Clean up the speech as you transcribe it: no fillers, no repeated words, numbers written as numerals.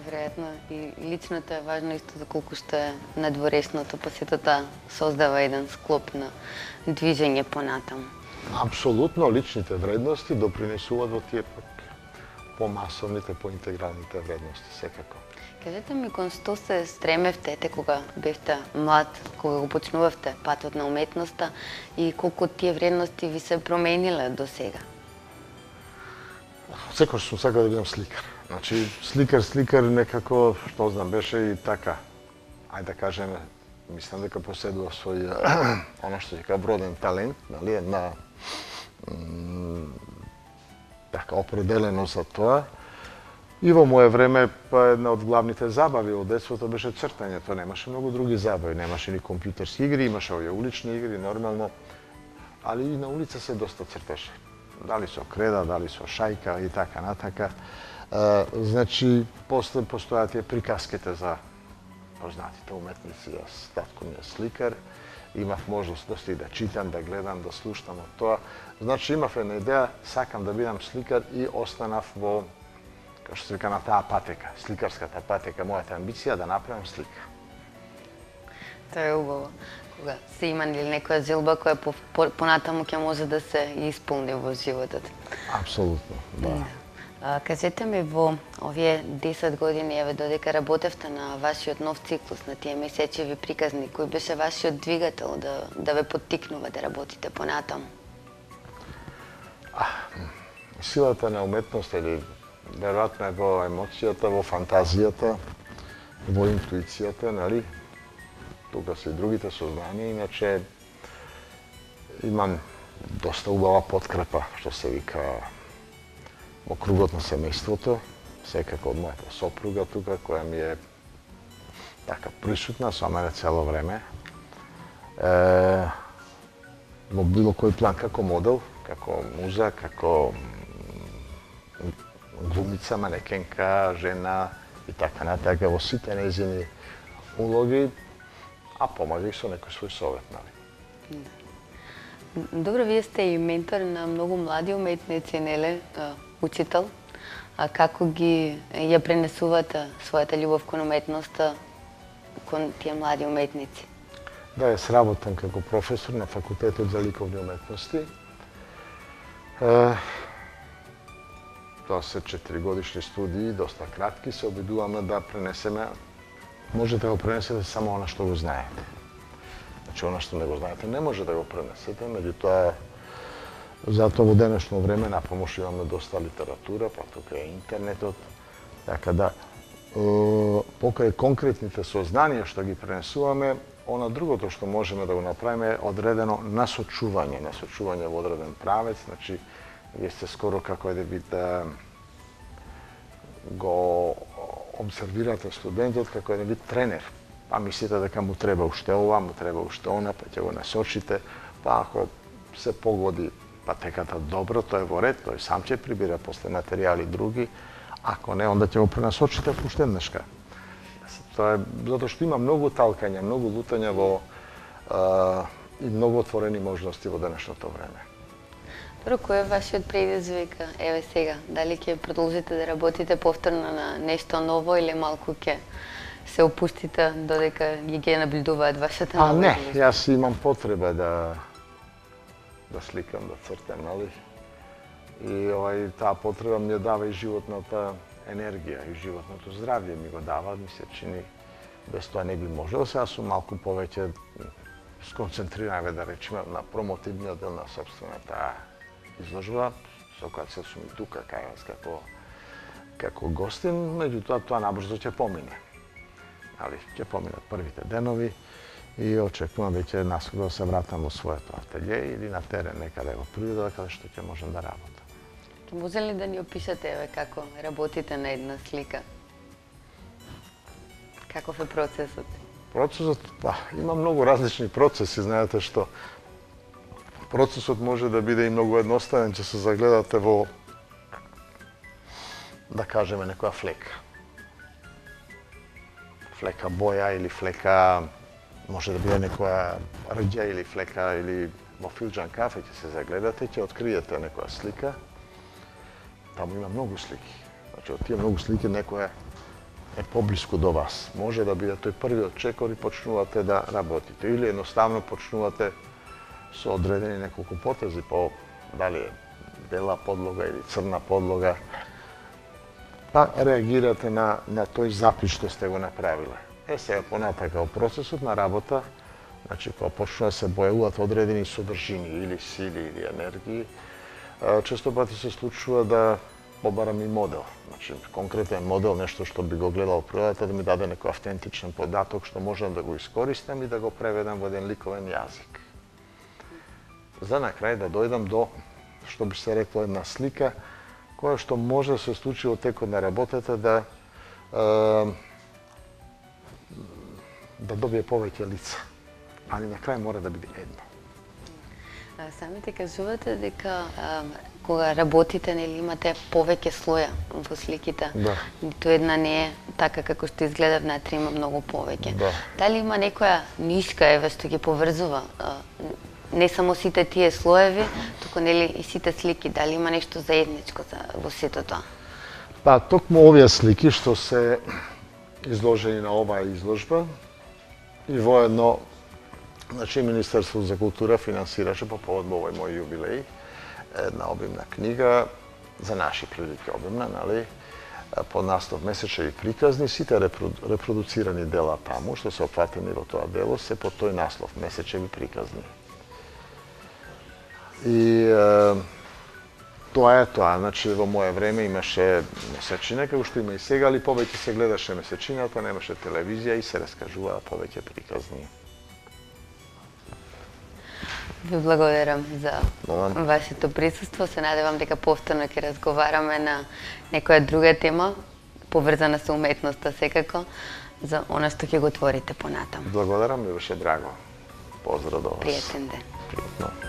веројатно и личното е важно исто за колку што е надворешното, па сето тоа создава еден склоп на движење понатаму. Апсолутно, личните вредности допринесуваат во тие помасовните, поинтегралните вредности, секако. Кажете ми, кон што се стремевте кога бевте млад, кога го почнувавте патот на уметноста и колку тие вредности ви се промениле до сега? Секој сум сакал да бидам сликар. Значи, сликар некако, што знам, беше и така. Ајде да кажеме, мислам дека поседува свој оно што ќе вроден талент, нали, една така определено за тоа. И во мое време една од главните забави од детството беше цртањето. Немаше многу други забави, немаше ни компјутерски игри, имаше овие улични игри нормално, али и на улица се доста цртеше. Дали со креда, дали со шајка и така натака. Значи, после постојат тие приказките за познатите уметници. Јас, татко ми е сликар, имав можност да читам, да гледам, да слушам од тоа. Значи, имав една идеја, сакам да бидам сликар и останав во, како што се вика, на таа патека, сликарската патека. Мојата амбиција да направам слика. Тоа е убаво. Кога се има некоја желба која понатаму ќе може да се исполни во животот. Апсолутно, да. Кажете ми, во овие 10 години, еве, додека работевте на вашиот нов циклус, на тие месечеви приказни, кој беше вашиот двигател да ве поттикнува да работите понатаму? Силата на уметност или веројатно е во емоцијата, во фантазијата, во интуицијата, нали? Тука се и другите сознанија, иначе имам доста убава подкрепа, што се вика, во кругот на семејството, секако од мојата сопруга тука, која ми е така присутна со мене цело време. Во било кој план, како модел, како муза, како глумица, манекенка, жена и така натака, во сите нејзини улоги, а помага и со некој свој совет, нали? Добро, вие сте и ментор на многу млади уметници, неле, учител. А како ги ја пренесувате својата љубов кон уметноста кон тие млади уметници? Да, јас работам како професор на Факултетот за ликовни уметности. Тоа се 4-годишни студии, доста кратки, се обидуваме да пренесеме. Можете да го пренесете само она што го знаете. Значи, она што не го знаете, не може да го пренесете, меѓутоа, затоа во денешно време на помош имаме доста литература, па тука е интернетот, така да, покрај конкретните сознанија што ги пренесуваме, она другото што можеме да го направиме е одредено насочување во одреден правец, значи, вие сте скоро како еден вид да го обсервирате студентот како еден вид тренер. Па мислите дека му треба уште ова, му треба уште она, па ќе го насочите, па ако се погоди патеката добро, тој е во ред, тој сам ќе прибира после материјали други, ако не, onda ќе го пренасочите поштеднешка. Тоа е затоа што има многу талкања, многу лутања во и многу отворени можности во денешното време. Добро, кој е вашиот предизвик, еве сега? Дали ќе продолжите да работите повторно на нешто ново или малку ќе се опуштите додека ги наблюдуваат вашата нова? Не, јас имам потреба да сликам, да цртам, нали? И таа потреба ми ја дава и животната енергија, и животното здравје ми го дава, ми се чини, без тоа не би можел. Сега сум малку повеќе сконцентриран, да речеме, на промотивниот дел на собствената изложба, со која се сум и тука кај вас како гостин, меѓутоа тоа набрзо ќе помине. Ќе поминат првите денови и очекувам веќе наскоро да се вратам во своето ателје или на терен некаде во природа, каде што ќе можам да работам. Може ли да ни опишете како работите на една слика? Каков е процесот? Процесот, има многу различни процеси, знаете што. Процесот може да биде и многу едноставен, че се загледате во, да кажеме, некоја флека. Флека боја или флека, може да биде некоја рѓа или флека, или во филџан кафе ќе се загледате, ќе откриете некоја слика. Таму има многу слики. Значи, од тие многу слики некоја е поблиску до вас. Може да биде тој првиот чекор и почнувате да работите. Или едноставно почнувате со одредени неколку потези, дали е бела подлога или црна подлога, па реагирате на тој запис што сте го направиле. Сега понатака, во процесот на работа, значи, кога почнува да се појавуваат одредени содржини или сили или енергии, често пати се случува да побарам и модел. Значи, конкретен модел, нешто што би го гледал природата, да ми даде некој автентичен податок што можам да го искористам и да го преведам во еден ликовен јазик. За на крај да дојдам до, што би се рекло, една слика, која што може да се случи во текот на работата да добие повеќе лица. Али на крај мора да биде едно. Самите кажувате дека кога работите, нели, имате повеќе слоја во сликите. Да. Ниту една не е така како што изгледа внатре, има многу повеќе. Да. Дали има некоја нишка еве што ги поврзува не само сите тие слоеви, туку нели и сите слики, дали има нешто заедничко во сето тоа? Па, токму овие слики што се изложени на оваа изложба и воедно, значи, Министерството за култура финансираше по повод овој мој јубилеј една обимна книга, за наши прилики обимна, нали, под наслов Месечеви приказни. Сите репродуцирани дела таму, што се опфатени во тоа дело, се под тој наслов Месечеви приказни. И тоа е тоа, значи во моје време имаше месечина, како што има и сега, али повеќе се гледаше месечината, немаше телевизија и се раскажуваа повеќе приказни. Ви благодарам за вашето присуство. Се надевам дека повторно ќе разговараме на некоја друга тема, поврзана со уметноста секако, за она што ќе го творите понатаму. Благодарам, ми беше драго. Поздрав до вас. Пријатен ден. Пријатно.